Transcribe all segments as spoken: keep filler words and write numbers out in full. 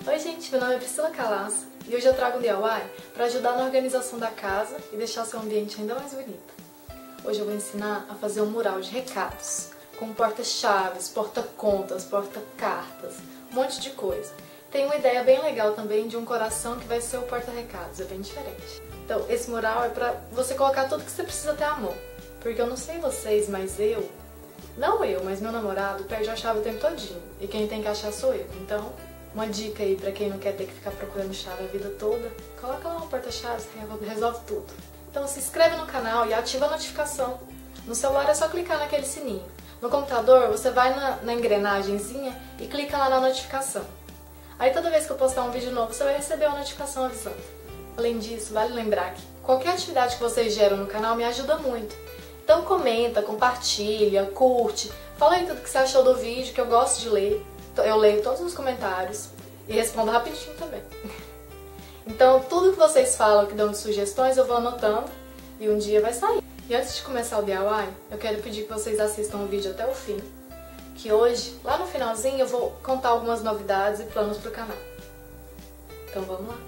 Oi gente, meu nome é Priscila Calasso e hoje eu trago um D I Y para ajudar na organização da casa e deixar seu ambiente ainda mais bonito. Hoje eu vou ensinar a fazer um mural de recados, com porta-chaves, porta-contas, porta-cartas, um monte de coisa. Tem uma ideia bem legal também de um coração que vai ser o porta-recados, é bem diferente. Então esse mural é para você colocar tudo que você precisa ter à mão, porque eu não sei vocês, mas eu, não eu, mas meu namorado perde a chave o tempo todinho e quem tem que achar sou eu, então... Uma dica aí pra quem não quer ter que ficar procurando chave a vida toda, coloca lá um porta-chaves, resolve tudo. Então se inscreve no canal e ativa a notificação. No celular é só clicar naquele sininho. No computador você vai na, na engrenagemzinha e clica lá na notificação. Aí toda vez que eu postar um vídeo novo você vai receber uma notificação avisando. Além disso, vale lembrar que qualquer atividade que vocês geram no canal me ajuda muito. Então comenta, compartilha, curte, fala aí tudo que você achou do vídeo que eu gosto de ler. Eu leio todos os comentários e respondo rapidinho também. Então, tudo que vocês falam, que dão de sugestões, eu vou anotando e um dia vai sair. E antes de começar o D I Y, eu quero pedir que vocês assistam o vídeo até o fim, que hoje, lá no finalzinho, eu vou contar algumas novidades e planos pro canal. Então vamos lá?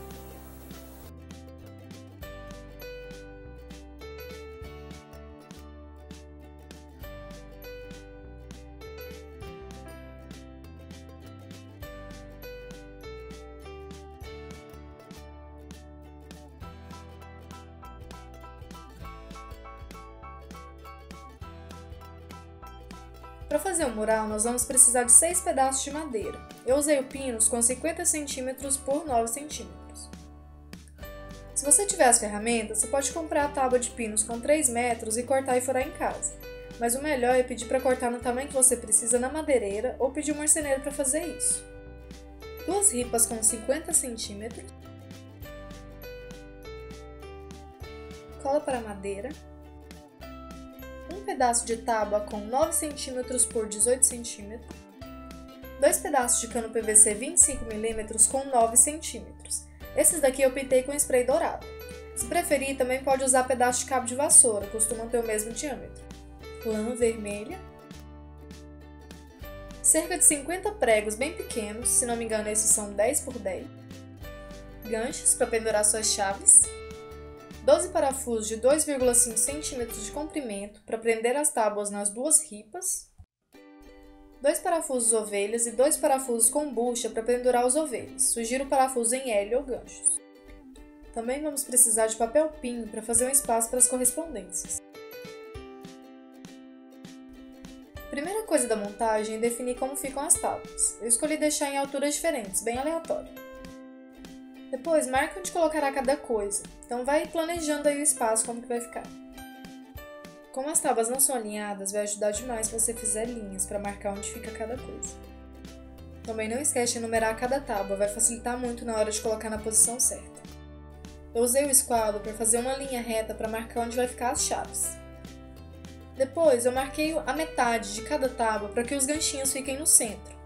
Para fazer o mural, nós vamos precisar de seis pedaços de madeira. Eu usei o pinos com cinquenta centímetros por nove centímetros. Se você tiver as ferramentas, você pode comprar a tábua de pinos com três metros e cortar e furar em casa. Mas o melhor é pedir para cortar no tamanho que você precisa na madeireira ou pedir um marceneiro para fazer isso. Duas ripas com cinquenta centímetros. Cola para a madeira. Um pedaço de tábua com nove centímetros por dezoito centímetros, dois pedaços de cano P V C vinte e cinco milímetros com nove centímetros. Esses daqui eu pintei com spray dourado. Se preferir, também pode usar pedaço de cabo de vassoura, costumam ter o mesmo diâmetro. Lã vermelha. Cerca de cinquenta pregos bem pequenos, se não me engano esses são dez por dez. Ganchos para pendurar suas chaves. doze parafusos de dois vírgula cinco centímetros de comprimento para prender as tábuas nas duas ripas, dois parafusos ovelhas e dois parafusos com bucha para pendurar os ovelhas. Sugiro parafusos em L ou ganchos. Também vamos precisar de papel pinho para fazer um espaço para as correspondências. Primeira coisa da montagem é definir como ficam as tábuas. Eu escolhi deixar em alturas diferentes, bem aleatório. Depois, marca onde colocará cada coisa, então vai planejando aí o espaço, como que vai ficar. Como as tábuas não são alinhadas, vai ajudar demais se você fizer linhas para marcar onde fica cada coisa. Também não esquece de enumerar cada tábua, vai facilitar muito na hora de colocar na posição certa. Eu usei o esquadro para fazer uma linha reta para marcar onde vai ficar as chaves. Depois, eu marquei a metade de cada tábua para que os ganchinhos fiquem no centro.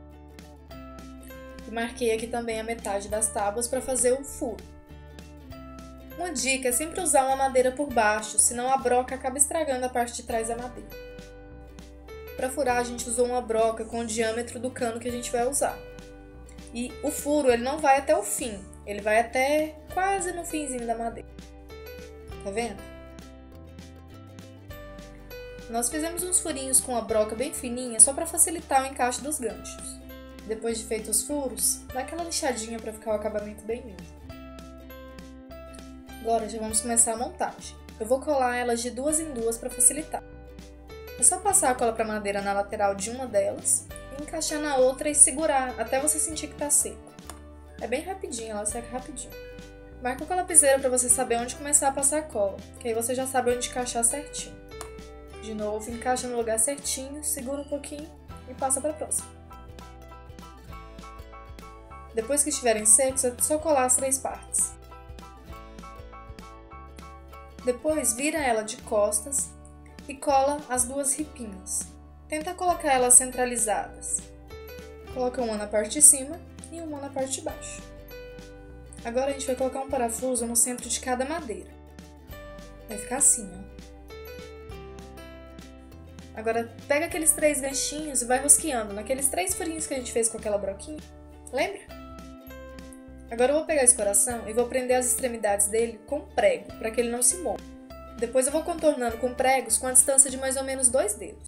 E marquei aqui também a metade das tábuas para fazer o furo. Uma dica é sempre usar uma madeira por baixo, senão a broca acaba estragando a parte de trás da madeira. Para furar a gente usou uma broca com o diâmetro do cano que a gente vai usar. E o furo ele não vai até o fim, ele vai até quase no finzinho da madeira. Tá vendo? Nós fizemos uns furinhos com a broca bem fininha só para facilitar o encaixe dos ganchos. Depois de feitos os furos, dá aquela lixadinha para ficar o acabamento bem lindo. Agora já vamos começar a montagem. Eu vou colar elas de duas em duas para facilitar. É só passar a cola para madeira na lateral de uma delas, e encaixar na outra e segurar até você sentir que está seco. É bem rapidinho, ela seca rapidinho. Marca com a lapiseira para você saber onde começar a passar a cola, que aí você já sabe onde encaixar certinho. De novo, encaixa no lugar certinho, segura um pouquinho e passa para a próxima. Depois que estiverem secos, é só colar as três partes. Depois, vira ela de costas e cola as duas ripinhas. Tenta colocar elas centralizadas. Coloca uma na parte de cima e uma na parte de baixo. Agora a gente vai colocar um parafuso no centro de cada madeira. Vai ficar assim, ó. Agora pega aqueles três ganchinhos e vai rosqueando naqueles três furinhos que a gente fez com aquela broquinha. Lembra? Agora eu vou pegar esse coração e vou prender as extremidades dele com prego, para que ele não se mova. Depois eu vou contornando com pregos com a distância de mais ou menos dois dedos.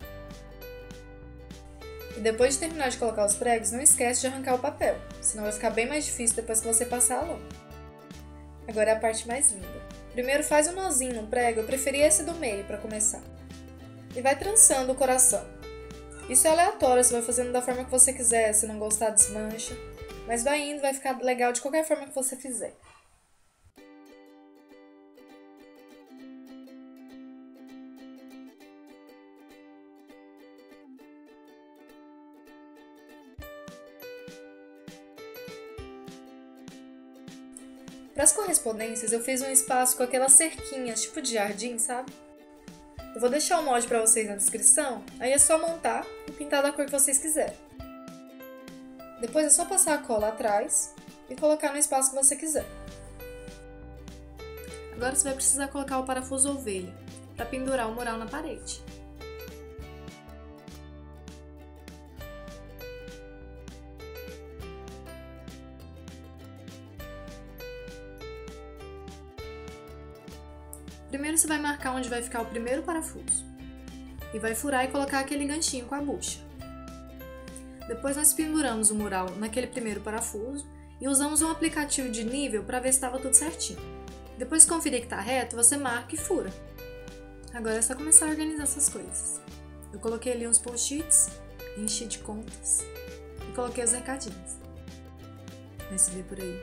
E depois de terminar de colocar os pregos, não esquece de arrancar o papel, senão vai ficar bem mais difícil depois que você passar a lã. Agora é a parte mais linda. Primeiro faz um nozinho no prego, eu preferi esse do meio para começar. E vai trançando o coração. Isso é aleatório, você vai fazendo da forma que você quiser, se não gostar desmancha. Mas vai indo, vai ficar legal de qualquer forma que você fizer. Para as correspondências, eu fiz um espaço com aquelas cerquinhas, tipo de jardim, sabe? Eu vou deixar o molde para vocês na descrição, aí é só montar e pintar da cor que vocês quiserem. Depois é só passar a cola atrás e colocar no espaço que você quiser. Agora você vai precisar colocar o parafuso ovelha para pendurar o mural na parede. Primeiro você vai marcar onde vai ficar o primeiro parafuso e vai furar e colocar aquele ganchinho com a bucha. Depois nós penduramos o mural naquele primeiro parafuso e usamos um aplicativo de nível para ver se estava tudo certinho. Depois que conferir que está reto, você marca e fura. Agora é só começar a organizar essas coisas. Eu coloquei ali uns post-its, enchi de contas e coloquei os recadinhos. Vai se ver por aí.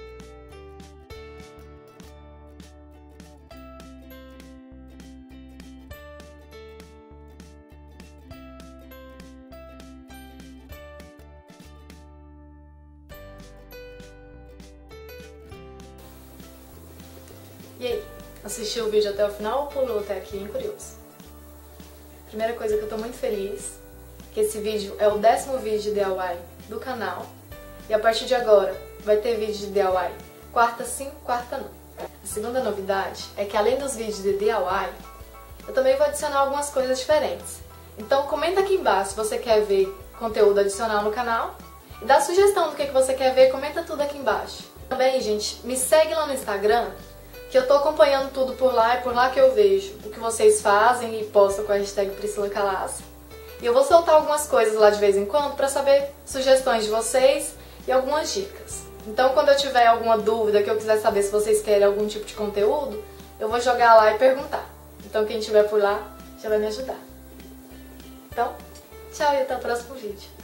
E aí, assistiu o vídeo até o final ou pulou até aqui, hein, curioso? Primeira coisa que eu tô muito feliz, que esse vídeo é o décimo vídeo de D I Y do canal. E a partir de agora vai ter vídeo de D I Y quarta sim, quarta não. A segunda novidade é que além dos vídeos de D I Y, eu também vou adicionar algumas coisas diferentes. Então comenta aqui embaixo se você quer ver conteúdo adicional no canal. E dá sugestão do que você quer ver, comenta tudo aqui embaixo. Também, gente, me segue lá no Instagram, que eu tô acompanhando tudo por lá, é por lá que eu vejo o que vocês fazem e postam com a hashtag Priscila Calas. E eu vou soltar algumas coisas lá de vez em quando para saber sugestões de vocês e algumas dicas. Então quando eu tiver alguma dúvida, que eu quiser saber se vocês querem algum tipo de conteúdo, eu vou jogar lá e perguntar. Então quem estiver por lá já vai me ajudar. Então, tchau e até o próximo vídeo.